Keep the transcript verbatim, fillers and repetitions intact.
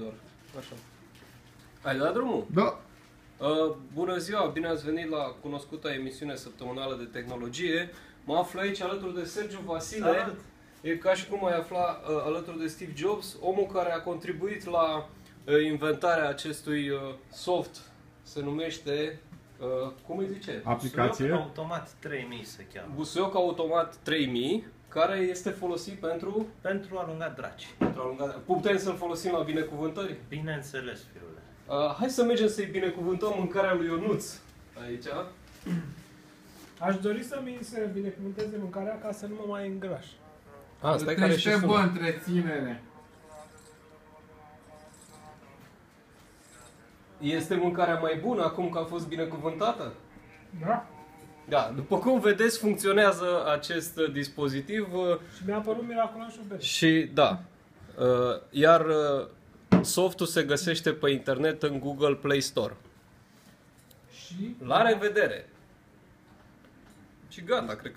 doar. Așa. Ai dat drumul? Da. Uh, bună ziua, bine ați venit la cunoscuta emisiune săptămânală de tehnologie. Mă aflu aici alături de Sergiu Vasile. Salut. E ca și cum ai afla uh, alături de Steve Jobs, omul care a contribuit la uh, inventarea acestui uh, soft. Se numește, uh, cum îi zice? Aplicație. Busuioc automat trei mii se cheamă. Busuioc Automat trei mii, care este folosit pentru, Pentru a alunga draci. pentru a alunga... Putem să-l folosim la binecuvântări? Bineînțeles, fiule. Uh, hai să mergem să-i binecuvântăm mâncarea lui Ionuț aici. Aș dori să mi se binecuvânteze mâncarea ca să nu mă mai îngraș. Ah, stai care și Trece bă sună. întreținere. Este mâncarea mai bună acum că a fost binecuvântată? Da? Da, după cum vedeți, funcționează acest dispozitiv uh, Și mi-a apărut miraculosul bere. și da, uh, iar uh, softul se găsește pe internet în Google Play Store. Și La revedere! Și gata, cred